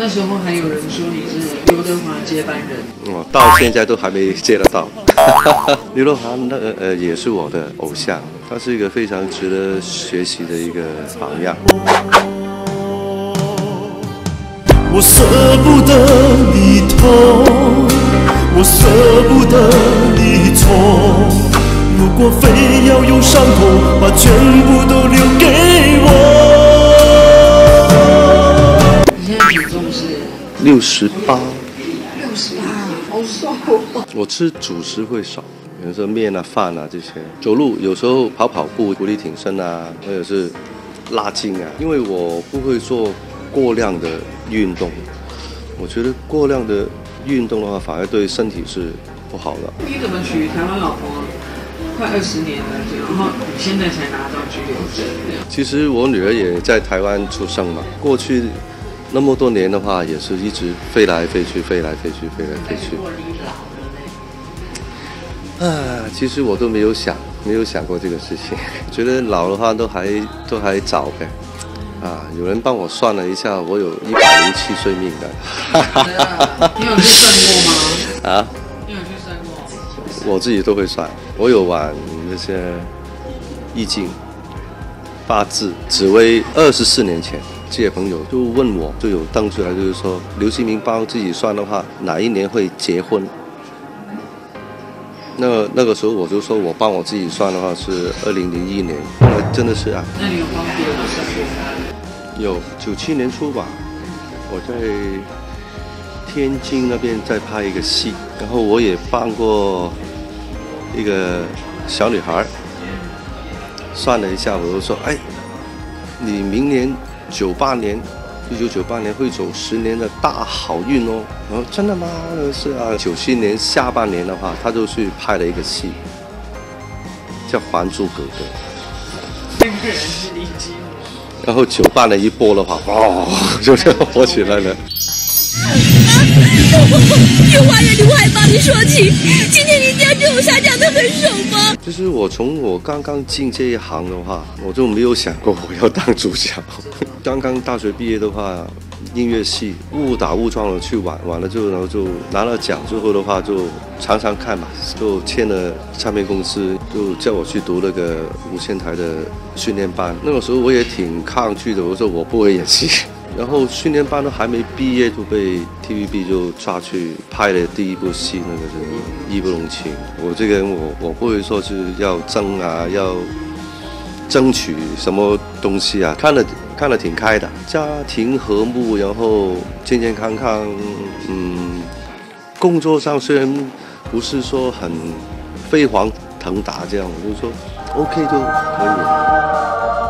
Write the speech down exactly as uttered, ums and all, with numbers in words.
那时候还有人说你是刘德华接班人， 哦，到现在都还没接得到。刘德华那个呃也是我的偶像，他是一个非常值得学习的一个榜样。 我舍不得你痛，我舍不得你错。如果非要用伤痛把全部都留给我。 你现在体重是六十八， 六十八，好瘦。 我吃主食会少，比如说面啊、饭啊这些。走路有时候跑跑步、伏地挺身啊，或者是拉筋啊。因为我不会做过量的运动，我觉得过量的运动的话，反而对身体是不好的。 你怎么娶台湾老婆？快二十年了，然后你现在才拿到居留证。 其实我女儿也在台湾出生嘛，过去那么多年的话，也是一直飞来飞去，飞来飞去，飞来飞去。啊，其实我都没有想，没有想过这个事情。觉得老的话都还都还早呗。啊，有人帮我算了一下，我有一百零七岁命的。 你有去算过吗？ 啊？ 你有去算过？ 我自己都会算，我有玩那些易经、八字、紫微。二十四年前，这些朋友就问我，就有登出来，就是说刘希明帮自己算的话，哪一年会结婚？那那个时候我就说我帮我自己算的话是二零零一年，那真的是啊。 那你有帮别人算过？ 有九七年初吧，我在天津那边在拍一个戏，然后我也帮过一个小女孩，算了一下，我就说，哎，你明年九八年，一九九八年会走十年的大好运哦。然后真的吗？是啊。九七年下半年的话，他就去拍了一个戏，叫《还珠格格》。 那个人是李基姆。 然后九八年一播的话，哦，就这样火起来了。 有话人我还帮你说起，今天你这样对我下降得很手吗？ 就是我从我刚刚进这一行的话，我就没有想过我要当主角。刚刚大学毕业的话，音乐系误打误撞的去玩，玩了之后，然后就拿了奖之后的话，就常常看嘛，就签了唱片公司，就叫我去读那个无线台的训练班。那个时候我也挺抗拒的，我说我不会演戏。然后训练班都还没毕业就被 T V B 就抓去拍了第一部戏，那个是《义不容情》。我这个人我我不会说是要争啊，要争取什么东西啊，看了看了挺开的，家庭和睦，然后健健康康。嗯，工作上虽然不是说很飞黄腾达这样，我就说 OK 就可以了。